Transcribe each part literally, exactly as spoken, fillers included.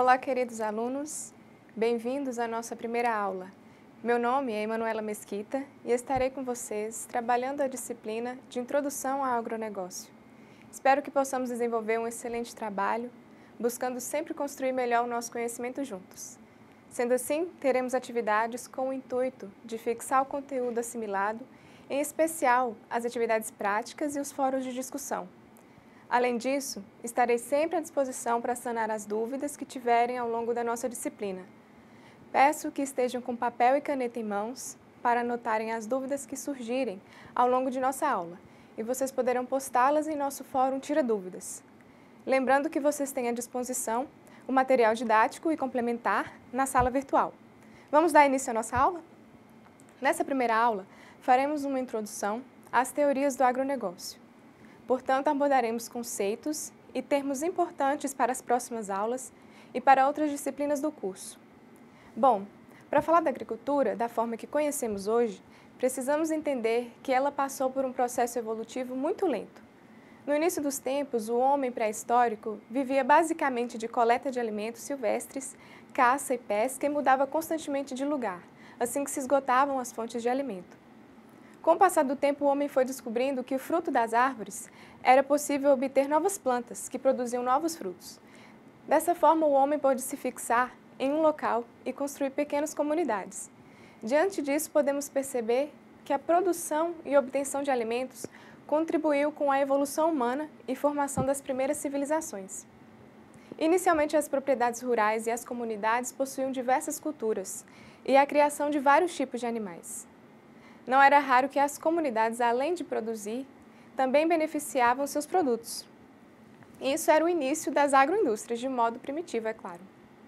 Olá, queridos alunos, bem-vindos à nossa primeira aula. Meu nome é Emanuela Mesquita e estarei com vocês trabalhando a disciplina de Introdução ao Agronegócio. Espero que possamos desenvolver um excelente trabalho, buscando sempre construir melhor o nosso conhecimento juntos. Sendo assim, teremos atividades com o intuito de fixar o conteúdo assimilado, em especial as atividades práticas e os fóruns de discussão. Além disso, estarei sempre à disposição para sanar as dúvidas que tiverem ao longo da nossa disciplina. Peço que estejam com papel e caneta em mãos para anotarem as dúvidas que surgirem ao longo de nossa aula, e vocês poderão postá-las em nosso fórum Tira Dúvidas. Lembrando que vocês têm à disposição o material didático e complementar na sala virtual. Vamos dar início à nossa aula? Nessa primeira aula, faremos uma introdução às teorias do agronegócio. Portanto, abordaremos conceitos e termos importantes para as próximas aulas e para outras disciplinas do curso. Bom, para falar da agricultura da forma que conhecemos hoje, precisamos entender que ela passou por um processo evolutivo muito lento. No início dos tempos, o homem pré-histórico vivia basicamente de coleta de alimentos silvestres, caça e pesca e mudava constantemente de lugar, assim que se esgotavam as fontes de alimento. Com o passar do tempo, o homem foi descobrindo que o fruto das árvores era possível obter novas plantas que produziam novos frutos. Dessa forma, o homem pôde se fixar em um local e construir pequenas comunidades. Diante disso, podemos perceber que a produção e obtenção de alimentos contribuiu com a evolução humana e formação das primeiras civilizações. Inicialmente, as propriedades rurais e as comunidades possuíam diversas culturas e a criação de vários tipos de animais. Não era raro que as comunidades, além de produzir, também beneficiavam seus produtos. Isso era o início das agroindústrias, de modo primitivo, é claro.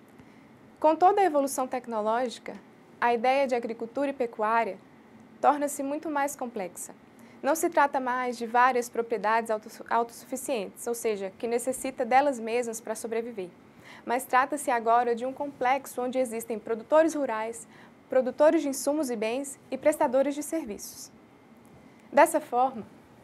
Com toda a evolução tecnológica, a ideia de agricultura e pecuária torna-se muito mais complexa. Não se trata mais de várias propriedades autossuficientes, ou seja, que necessita delas mesmas para sobreviver, mas trata-se agora de um complexo onde existem produtores rurais, produtores de insumos e bens e prestadores de serviços. Dessa forma,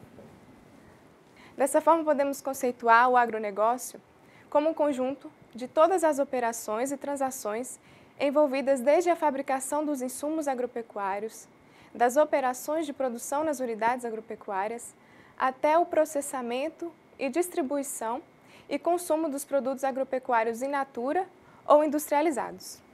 dessa forma podemos conceituar o agronegócio como um conjunto de todas as operações e transações envolvidas desde a fabricação dos insumos agropecuários, das operações de produção nas unidades agropecuárias, até o processamento e distribuição e consumo dos produtos agropecuários in natura ou industrializados.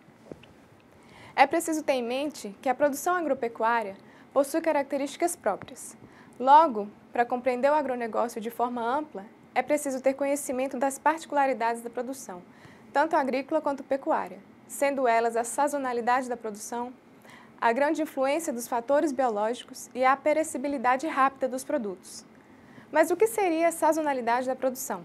É preciso ter em mente que a produção agropecuária possui características próprias. Logo, para compreender o agronegócio de forma ampla, é preciso ter conhecimento das particularidades da produção, tanto agrícola quanto pecuária, sendo elas a sazonalidade da produção, a grande influência dos fatores biológicos e a perecibilidade rápida dos produtos. Mas o que seria a sazonalidade da produção?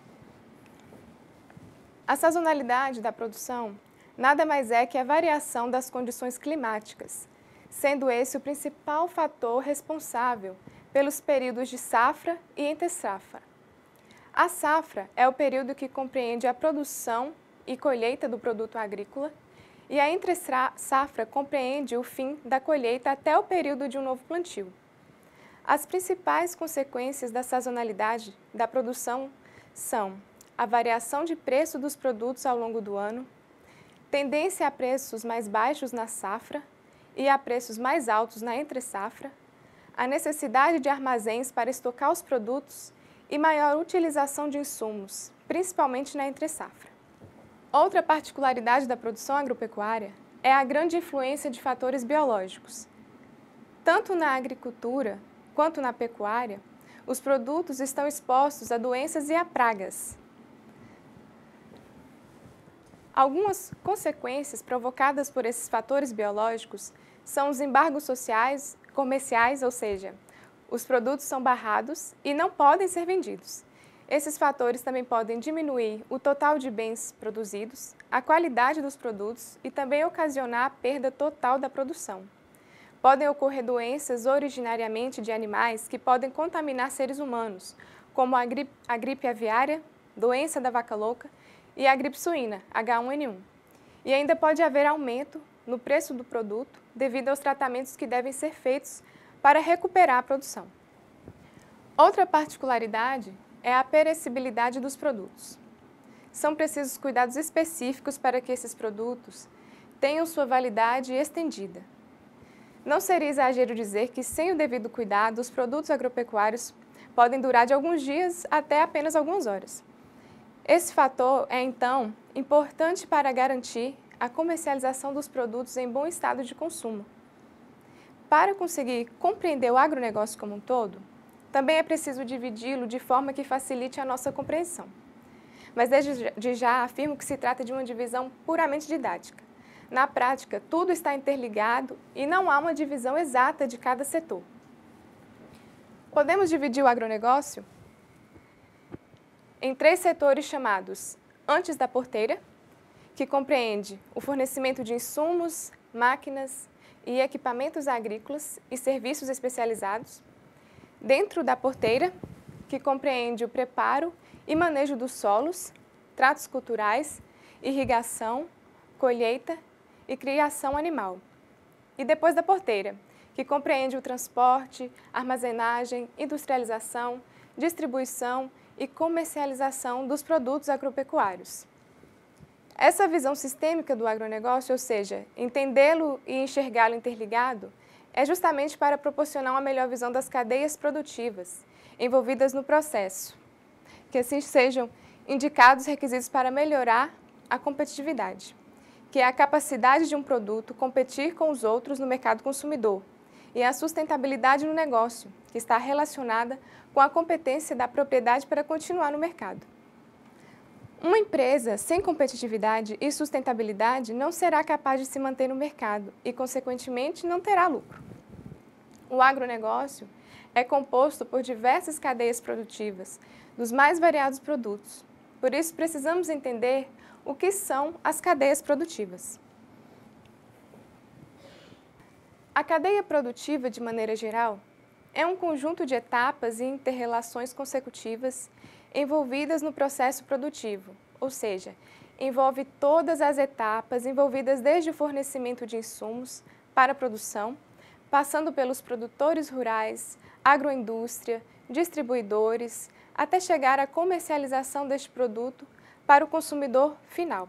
A sazonalidade da produção nada mais é que a variação das condições climáticas, sendo esse o principal fator responsável pelos períodos de safra e entre-safra. A safra é o período que compreende a produção e colheita do produto agrícola, e a entre-safra compreende o fim da colheita até o período de um novo plantio. As principais consequências da sazonalidade da produção são a variação de preço dos produtos ao longo do ano, tendência a preços mais baixos na safra e a preços mais altos na entre-safra, a necessidade de armazéns para estocar os produtos e maior utilização de insumos, principalmente na entre-safra. Outra particularidade da produção agropecuária é a grande influência de fatores biológicos. Tanto na agricultura quanto na pecuária, os produtos estão expostos a doenças e a pragas. Algumas consequências provocadas por esses fatores biológicos são os embargos sociais, comerciais, ou seja, os produtos são barrados e não podem ser vendidos. Esses fatores também podem diminuir o total de bens produzidos, a qualidade dos produtos e também ocasionar a perda total da produção. Podem ocorrer doenças originariamente de animais que podem contaminar seres humanos, como a gripe, a gripe aviária, doença da vaca louca, e a gripe suína, H um N um. E ainda pode haver aumento no preço do produto devido aos tratamentos que devem ser feitos para recuperar a produção. Outra particularidade é a perecibilidade dos produtos. são precisos cuidados específicos para que esses produtos tenham sua validade estendida. Não seria exagero dizer que, sem o devido cuidado, os produtos agropecuários podem durar de alguns dias até apenas algumas horas. Esse fator é, então, importante para garantir a comercialização dos produtos em bom estado de consumo. Para conseguir compreender o agronegócio como um todo, também é preciso dividi-lo de forma que facilite a nossa compreensão. Mas desde já afirmo que se trata de uma divisão puramente didática. Na prática, tudo está interligado e não há uma divisão exata de cada setor. Podemos dividir o agronegócio em três setores chamados antes da porteira, que compreende o fornecimento de insumos, máquinas e equipamentos agrícolas e serviços especializados; dentro da porteira, que compreende o preparo e manejo dos solos, tratos culturais, irrigação, colheita e criação animal; e depois da porteira, que compreende o transporte, armazenagem, industrialização, distribuição e comercialização dos produtos agropecuários. Essa visão sistêmica do agronegócio, ou seja, entendê-lo e enxergá-lo interligado, é justamente para proporcionar uma melhor visão das cadeias produtivas envolvidas no processo, que assim sejam indicados requisitos para melhorar a competitividade, que é a capacidade de um produto competir com os outros no mercado consumidor, e a sustentabilidade no negócio, que está relacionada com a competência da propriedade para continuar no mercado. Uma empresa sem competitividade e sustentabilidade não será capaz de se manter no mercado e, consequentemente, não terá lucro. O agronegócio é composto por diversas cadeias produtivas, dos mais variados produtos. Por isso, precisamos entender o que são as cadeias produtivas. A cadeia produtiva, de maneira geral, é um conjunto de etapas e inter-relações consecutivas envolvidas no processo produtivo, ou seja, envolve todas as etapas envolvidas desde o fornecimento de insumos para a produção, passando pelos produtores rurais, agroindústria, distribuidores, até chegar à comercialização deste produto para o consumidor final.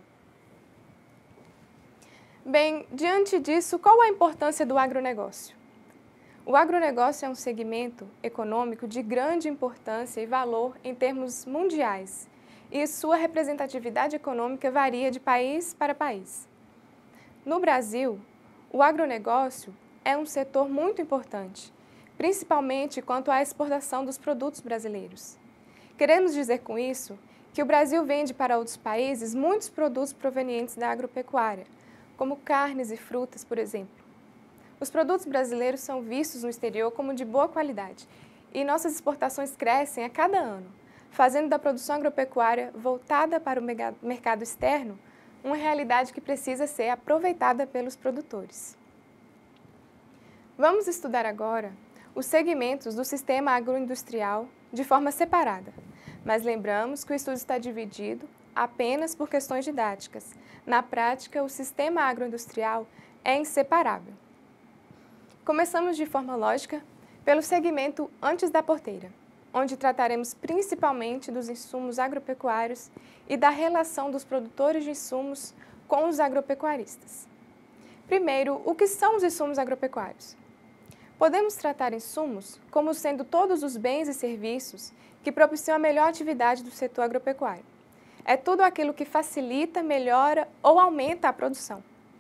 Bem, diante disso, qual a importância do agronegócio? O agronegócio é um segmento econômico de grande importância e valor em termos mundiais, e sua representatividade econômica varia de país para país. No Brasil, o agronegócio é um setor muito importante, principalmente quanto à exportação dos produtos brasileiros. Queremos dizer com isso que o Brasil vende para outros países muitos produtos provenientes da agropecuária, como carnes e frutas, por exemplo. Os produtos brasileiros são vistos no exterior como de boa qualidade e nossas exportações crescem a cada ano, fazendo da produção agropecuária voltada para o mercado externo uma realidade que precisa ser aproveitada pelos produtores. Vamos estudar agora os segmentos do sistema agroindustrial de forma separada, mas lembramos que o estudo está dividido apenas por questões didáticas. Na prática, o sistema agroindustrial é inseparável. Começamos de forma lógica pelo segmento antes da porteira, onde trataremos principalmente dos insumos agropecuários e da relação dos produtores de insumos com os agropecuaristas. Primeiro, o que são os insumos agropecuários? Podemos tratar insumos como sendo todos os bens e serviços que propiciam a melhor atividade do setor agropecuário. É tudo aquilo que facilita, melhora ou aumenta a produção.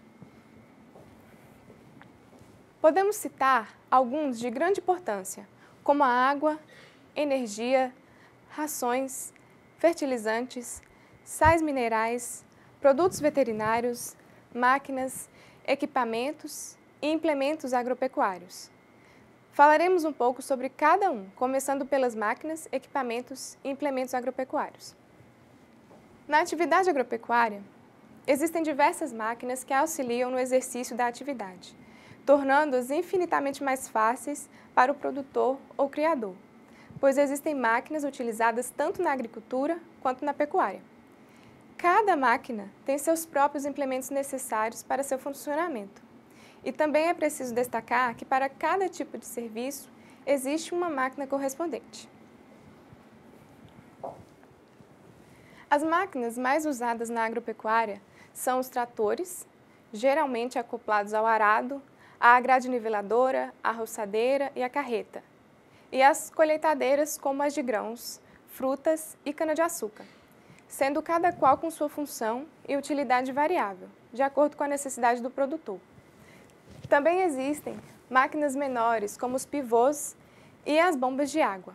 Podemos citar alguns de grande importância, como a água, energia, rações, fertilizantes, sais minerais, produtos veterinários, máquinas, equipamentos e implementos agropecuários. Falaremos um pouco sobre cada um, começando pelas máquinas, equipamentos e implementos agropecuários. Na atividade agropecuária, existem diversas máquinas que auxiliam no exercício da atividade, tornando-as infinitamente mais fáceis para o produtor ou criador, pois existem máquinas utilizadas tanto na agricultura quanto na pecuária. Cada máquina tem seus próprios implementos necessários para seu funcionamento. E também é preciso destacar que para cada tipo de serviço existe uma máquina correspondente. As máquinas mais usadas na agropecuária são os tratores, geralmente acoplados ao arado, a grade niveladora, a roçadeira e a carreta, e as colheitadeiras como as de grãos, frutas e cana-de-açúcar, sendo cada qual com sua função e utilidade variável, de acordo com a necessidade do produtor. Também existem máquinas menores, como os pivôs e as bombas de água.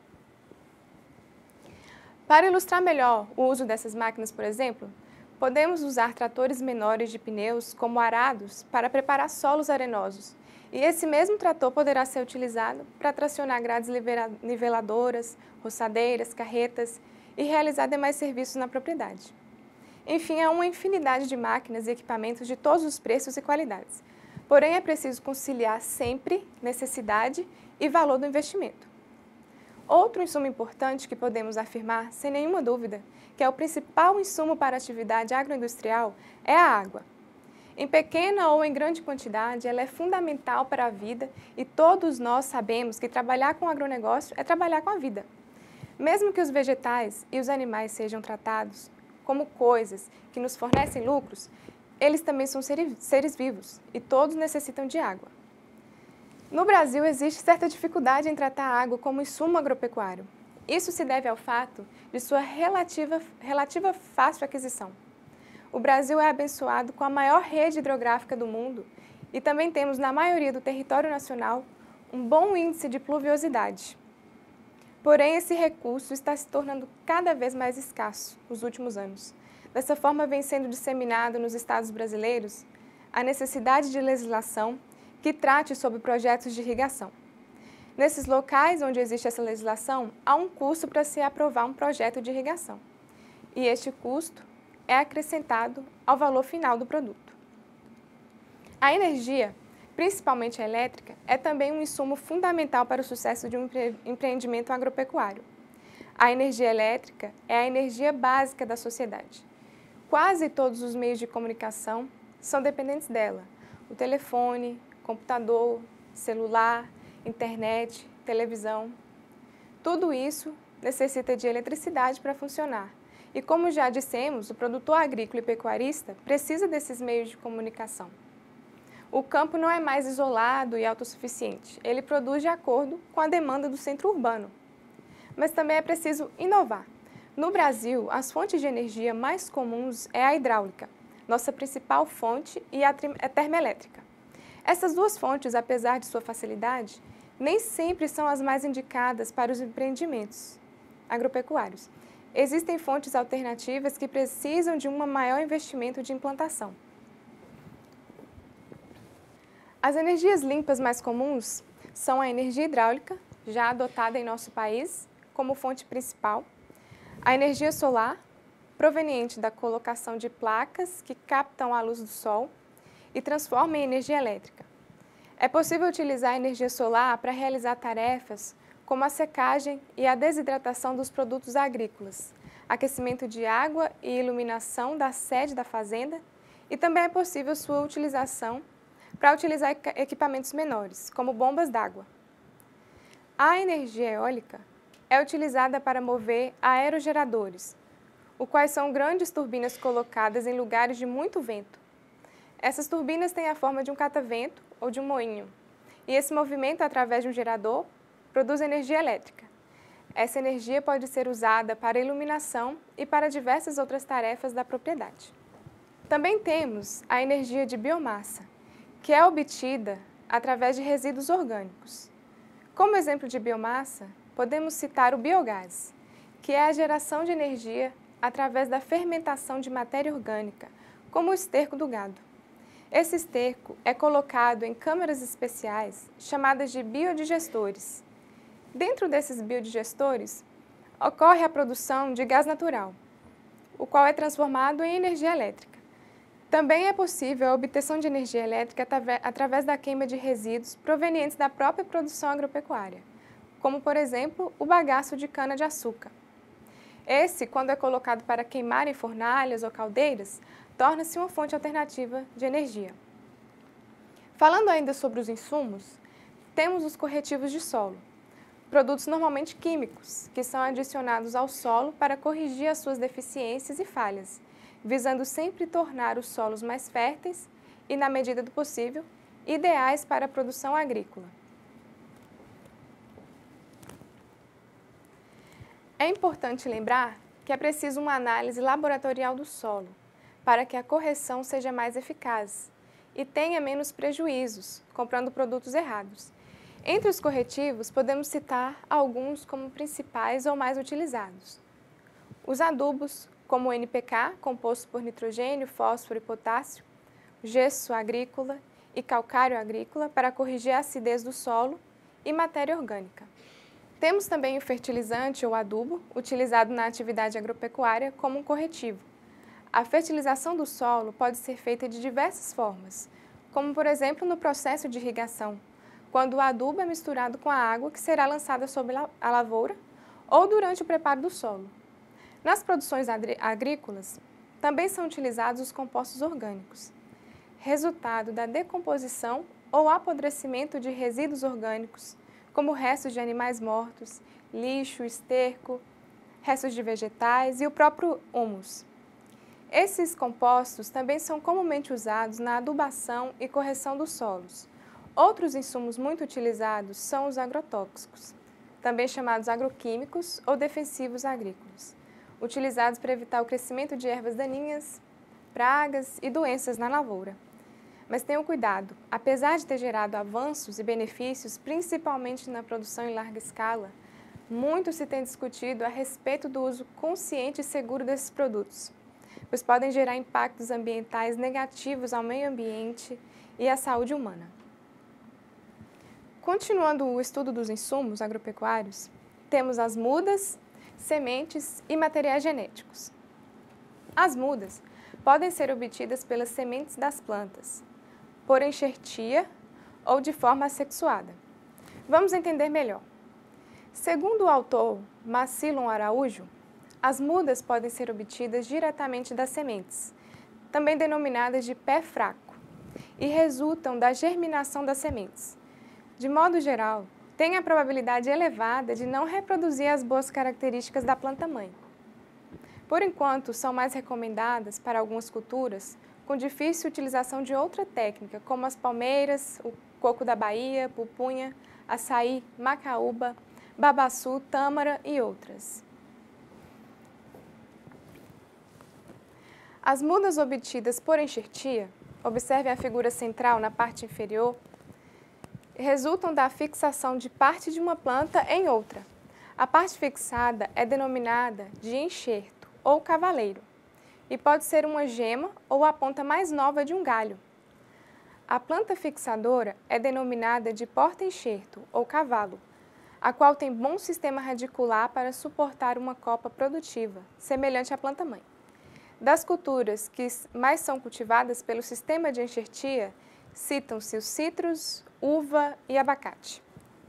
Para ilustrar melhor o uso dessas máquinas, por exemplo, podemos usar tratores menores de pneus como arados para preparar solos arenosos, e esse mesmo trator poderá ser utilizado para tracionar grades niveladoras, roçadeiras, carretas e realizar demais serviços na propriedade. Enfim, há uma infinidade de máquinas e equipamentos de todos os preços e qualidades. Porém, é preciso conciliar sempre necessidade e valor do investimento. Outro insumo importante que podemos afirmar, sem nenhuma dúvida, que é o principal insumo para a atividade agroindustrial, é a água. Em pequena ou em grande quantidade, ela é fundamental para a vida e todos nós sabemos que trabalhar com agronegócio é trabalhar com a vida. Mesmo que os vegetais e os animais sejam tratados como coisas que nos fornecem lucros, eles também são seres vivos e todos necessitam de água. No Brasil, existe certa dificuldade em tratar a água como insumo agropecuário. Isso se deve ao fato de sua relativa, relativa fácil aquisição. O Brasil é abençoado com a maior rede hidrográfica do mundo e também temos, na maioria do território nacional, um bom índice de pluviosidade. Porém, esse recurso está se tornando cada vez mais escasso nos últimos anos. Dessa forma, vem sendo disseminado nos estados brasileiros a necessidade de legislação que trate sobre projetos de irrigação. Nesses locais onde existe essa legislação, há um custo para se aprovar um projeto de irrigação. E este custo é acrescentado ao valor final do produto. A energia, principalmente a elétrica, é também um insumo fundamental para o sucesso de um empreendimento agropecuário. A energia elétrica é a energia básica da sociedade. Quase todos os meios de comunicação são dependentes dela. O telefone, computador, celular, internet, televisão. Tudo isso necessita de eletricidade para funcionar. E como já dissemos, o produtor agrícola e pecuarista precisa desses meios de comunicação. O campo não é mais isolado e autossuficiente. Ele produz de acordo com a demanda do centro urbano. Mas também é preciso inovar. No Brasil, as fontes de energia mais comuns é a hidráulica, nossa principal fonte, e a termoelétrica. Essas duas fontes, apesar de sua facilidade, nem sempre são as mais indicadas para os empreendimentos agropecuários. Existem fontes alternativas que precisam de um maior investimento de implantação. As energias limpas mais comuns são a energia hidráulica, já adotada em nosso país como fonte principal, a energia solar, proveniente da colocação de placas que captam a luz do sol e transformam em energia elétrica. É possível utilizar a energia solar para realizar tarefas como a secagem e a desidratação dos produtos agrícolas, aquecimento de água e iluminação da sede da fazenda, e também é possível sua utilização para utilizar equipamentos menores, como bombas d'água. A energia eólica é utilizada para mover aerogeradores, os quais são grandes turbinas colocadas em lugares de muito vento. Essas turbinas têm a forma de um catavento ou de um moinho, e esse movimento através de um gerador produz energia elétrica. Essa energia pode ser usada para iluminação e para diversas outras tarefas da propriedade. Também temos a energia de biomassa, que é obtida através de resíduos orgânicos. Como exemplo de biomassa, podemos citar o biogás, que é a geração de energia através da fermentação de matéria orgânica, como o esterco do gado. Esse esterco é colocado em câmaras especiais chamadas de biodigestores. Dentro desses biodigestores, ocorre a produção de gás natural, o qual é transformado em energia elétrica. Também é possível a obtenção de energia elétrica através da queima de resíduos provenientes da própria produção agropecuária, como, por exemplo, o bagaço de cana-de-açúcar. Esse, quando é colocado para queimar em fornalhas ou caldeiras, torna-se uma fonte alternativa de energia. Falando ainda sobre os insumos, temos os corretivos de solo. produtos normalmente químicos, que são adicionados ao solo para corrigir as suas deficiências e falhas, visando sempre tornar os solos mais férteis e, na medida do possível, ideais para a produção agrícola. É importante lembrar que é preciso uma análise laboratorial do solo, para que a correção seja mais eficaz e tenha menos prejuízos, comprando produtos errados. Entre os corretivos, podemos citar alguns como principais ou mais utilizados. Os adubos, como o N P K, composto por nitrogênio, fósforo e potássio, gesso agrícola e calcário agrícola para corrigir a acidez do solo e matéria orgânica. Temos também o fertilizante ou adubo, utilizado na atividade agropecuária como um corretivo. A fertilização do solo pode ser feita de diversas formas, como por exemplo no processo de irrigação, quando o adubo é misturado com a água que será lançada sobre a lavoura ou durante o preparo do solo. Nas produções agrícolas, também são utilizados os compostos orgânicos, resultado da decomposição ou apodrecimento de resíduos orgânicos, como restos de animais mortos, lixo, esterco, restos de vegetais e o próprio humus. Esses compostos também são comumente usados na adubação e correção dos solos. Outros insumos muito utilizados são os agrotóxicos, também chamados agroquímicos ou defensivos agrícolas, utilizados para evitar o crescimento de ervas daninhas, pragas e doenças na lavoura. Mas tenham cuidado, apesar de ter gerado avanços e benefícios, principalmente na produção em larga escala, muito se tem discutido a respeito do uso consciente e seguro desses produtos, pois podem gerar impactos ambientais negativos ao meio ambiente e à saúde humana. Continuando o estudo dos insumos agropecuários, temos as mudas, sementes e materiais genéticos. As mudas podem ser obtidas pelas sementes das plantas, por enxertia ou de forma assexuada. Vamos entender melhor. Segundo o autor Macilon Araújo, as mudas podem ser obtidas diretamente das sementes, também denominadas de pé fraco, e resultam da germinação das sementes. De modo geral, tem a probabilidade elevada de não reproduzir as boas características da planta-mãe. Por enquanto, são mais recomendadas para algumas culturas com difícil utilização de outra técnica, como as palmeiras, o coco da Bahia, pupunha, açaí, macaúba, babaçu, tâmara e outras. As mudas obtidas por enxertia, observe a figura central na parte inferior, resultam da fixação de parte de uma planta em outra. A parte fixada é denominada de enxerto ou cavaleiro e pode ser uma gema ou a ponta mais nova de um galho. A planta fixadora é denominada de porta-enxerto ou cavalo, a qual tem bom sistema radicular para suportar uma copa produtiva, semelhante à planta-mãe. Das culturas que mais são cultivadas pelo sistema de enxertia, citam-se os citros, uva e abacate.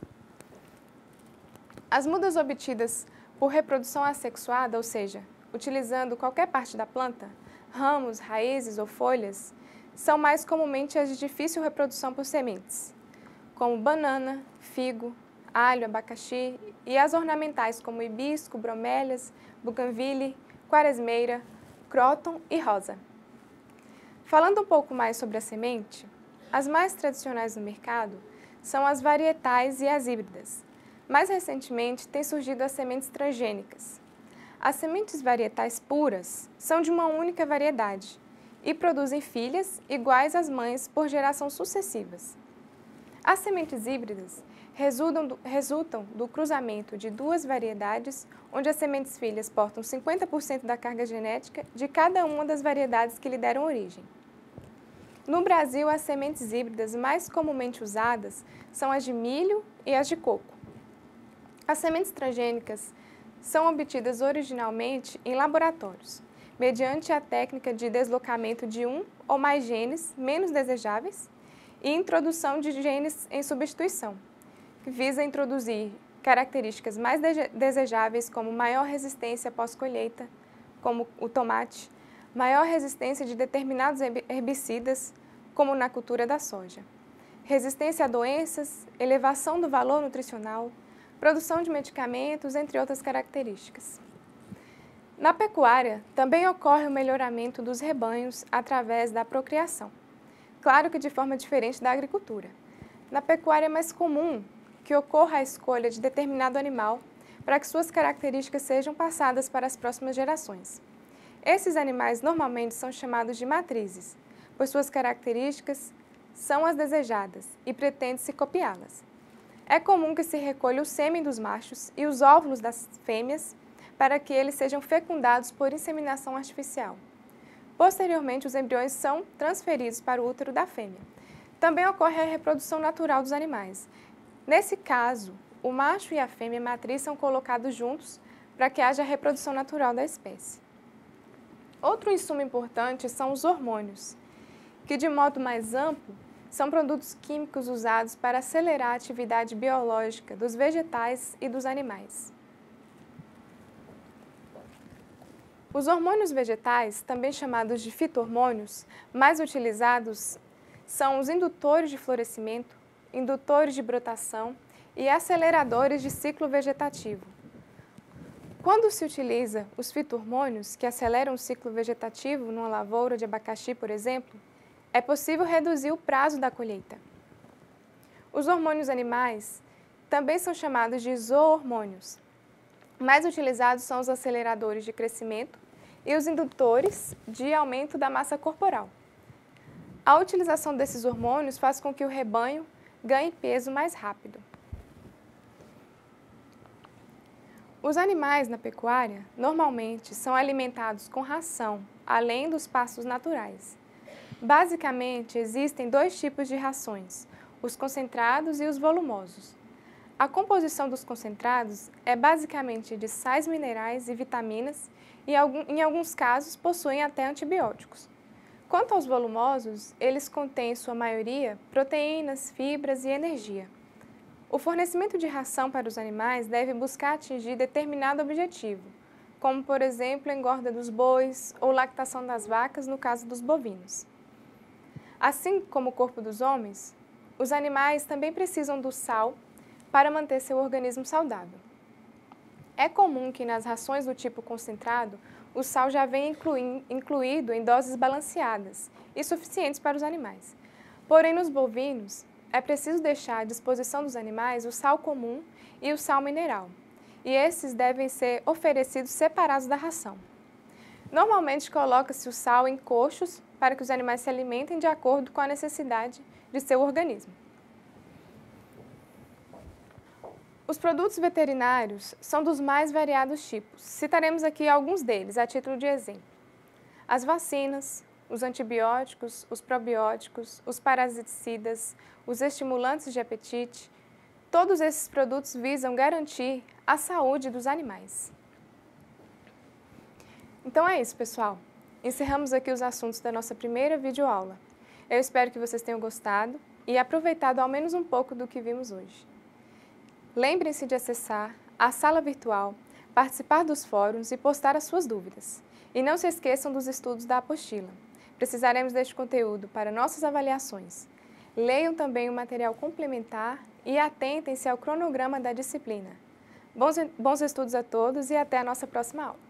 As mudas obtidas por reprodução assexuada, ou seja, utilizando qualquer parte da planta, ramos, raízes ou folhas, são mais comumente as de difícil reprodução por sementes, como banana, figo, alho, abacaxi e as ornamentais como hibisco, bromélias, buganville, quaresmeira, cróton e rosa. Falando um pouco mais sobre a semente, as mais tradicionais no mercado são as varietais e as híbridas. Mais recentemente, têm surgido as sementes transgênicas. As sementes varietais puras são de uma única variedade e produzem filhas iguais às mães por geração sucessivas. As sementes híbridas resultam do, resultam do cruzamento de duas variedades, onde as sementes filhas portam cinquenta por cento da carga genética de cada uma das variedades que lhe deram origem. No Brasil, as sementes híbridas mais comumente usadas são as de milho e as de coco. As sementes transgênicas são obtidas originalmente em laboratórios, mediante a técnica de deslocamento de um ou mais genes menos desejáveis e introdução de genes em substituição, que visa introduzir características mais desejáveis como maior resistência pós-colheita, como o tomate, maior resistência de determinados herbicidas, como na cultura da soja, resistência a doenças, elevação do valor nutricional, produção de medicamentos, entre outras características. Na pecuária, também ocorre o melhoramento dos rebanhos através da procriação. Claro que de forma diferente da agricultura. Na pecuária é mais comum que ocorra a escolha de determinado animal para que suas características sejam passadas para as próximas gerações. Esses animais normalmente são chamados de matrizes, pois suas características são as desejadas e pretende-se copiá-las. É comum que se recolha o sêmen dos machos e os óvulos das fêmeas para que eles sejam fecundados por inseminação artificial. Posteriormente, os embriões são transferidos para o útero da fêmea. Também ocorre a reprodução natural dos animais. Nesse caso, o macho e a fêmea matriz são colocados juntos para que haja a reprodução natural da espécie. Outro insumo importante são os hormônios, que de modo mais amplo são produtos químicos usados para acelerar a atividade biológica dos vegetais e dos animais. Os hormônios vegetais, também chamados de fito-hormônios, mais utilizados são os indutores de florescimento, indutores de brotação e aceleradores de ciclo vegetativo. Quando se utiliza os fito-hormônios, que aceleram o ciclo vegetativo numa lavoura de abacaxi, por exemplo, é possível reduzir o prazo da colheita. Os hormônios animais também são chamados de zoormônios. Mais utilizados são os aceleradores de crescimento e os indutores de aumento da massa corporal. A utilização desses hormônios faz com que o rebanho ganhe peso mais rápido. Os animais na pecuária normalmente são alimentados com ração, além dos pastos naturais. Basicamente, existem dois tipos de rações, os concentrados e os volumosos. A composição dos concentrados é basicamente de sais minerais e vitaminas e, em alguns casos, possuem até antibióticos. Quanto aos volumosos, eles contêm, em sua maioria, proteínas, fibras e energia. O fornecimento de ração para os animais deve buscar atingir determinado objetivo, como, por exemplo, a engorda dos bois ou lactação das vacas, no caso dos bovinos. Assim como o corpo dos homens, os animais também precisam do sal para manter seu organismo saudável. É comum que nas rações do tipo concentrado, o sal já venha incluído em doses balanceadas e suficientes para os animais. Porém, nos bovinos, é preciso deixar à disposição dos animais o sal comum e o sal mineral, e esses devem ser oferecidos separados da ração. Normalmente, coloca-se o sal em coxos para que os animais se alimentem de acordo com a necessidade de seu organismo. Os produtos veterinários são dos mais variados tipos. Citaremos aqui alguns deles, a título de exemplo. As vacinas, os antibióticos, os probióticos, os parasiticidas, os estimulantes de apetite, todos esses produtos visam garantir a saúde dos animais. Então é isso, pessoal. Encerramos aqui os assuntos da nossa primeira videoaula. Eu espero que vocês tenham gostado e aproveitado ao menos um pouco do que vimos hoje. Lembrem-se de acessar a sala virtual, participar dos fóruns e postar as suas dúvidas. E não se esqueçam dos estudos da apostila. Precisaremos deste conteúdo para nossas avaliações. Leiam também o material complementar e atentem-se ao cronograma da disciplina. Bons, bons estudos a todos e até a nossa próxima aula.